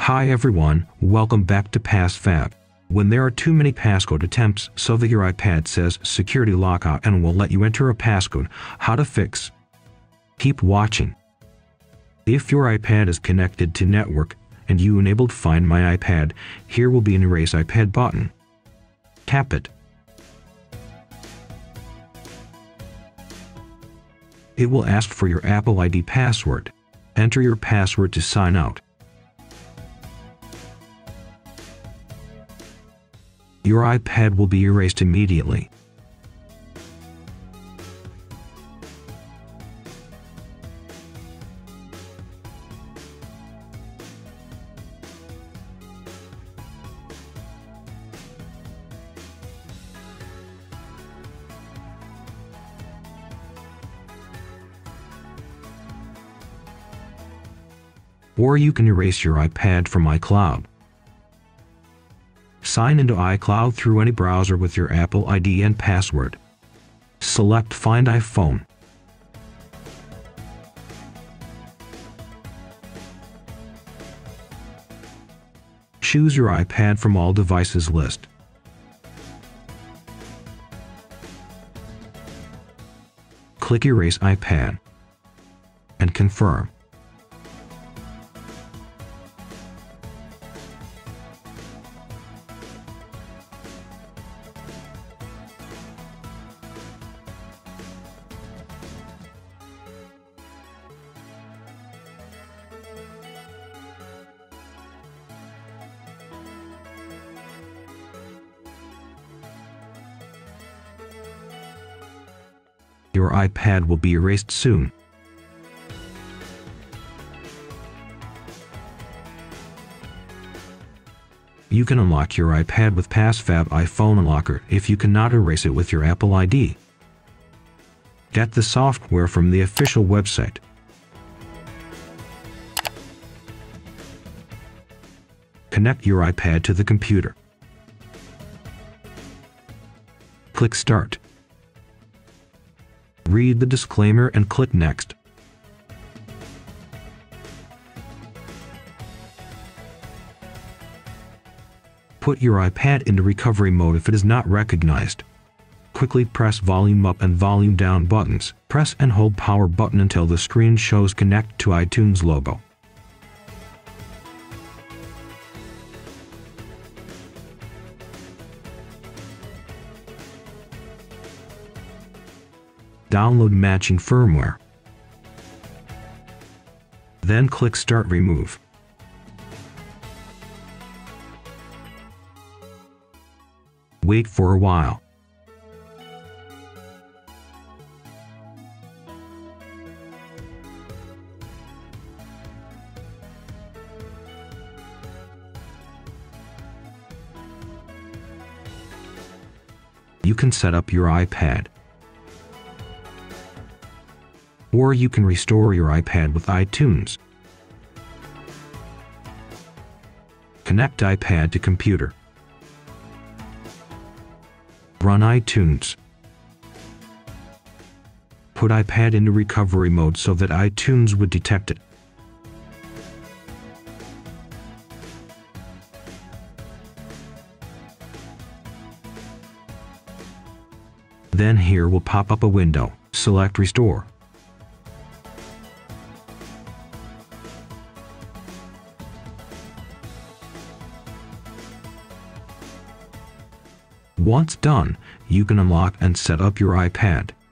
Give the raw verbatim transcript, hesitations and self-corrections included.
Hi everyone, welcome back to PassFab. When there are too many passcode attempts so that your iPad says Security Lockout and will let you enter a passcode, how to fix? Keep watching. If your iPad is connected to network and you enabled Find My iPad, here will be an Erase iPad button. Tap it. It will ask for your Apple I D password. Enter your password to sign out. Your iPad will be erased immediately. Or you can erase your iPad from iCloud. Sign into iCloud through any browser with your Apple I D and password. Select Find iPhone. Choose your iPad from all devices list. Click Erase iPad and confirm. Your iPad will be erased soon. You can unlock your iPad with PassFab iPhone Unlocker if you cannot erase it with your Apple I D. Get the software from the official website. Connect your iPad to the computer. Click Start. Read the disclaimer and click Next. Put your iPad into recovery mode if it is not recognized. Quickly press volume up and volume down buttons. Press and hold power button until the screen shows Connect to iTunes logo. Download matching firmware. Then click Start Remove. Wait for a while. You can set up your iPad. Or you can restore your iPad with iTunes. Connect iPad to computer. Run iTunes. Put iPad into recovery mode so that iTunes would detect it. Then here will pop up a window. Select Restore. Once done, you can unlock and set up your iPad.